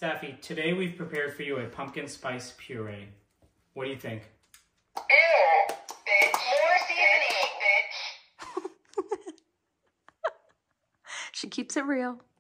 Sappy, today we've prepared for you a pumpkin spice puree. What do you think? Ew, bitch. More seasoning, bitch. She keeps it real.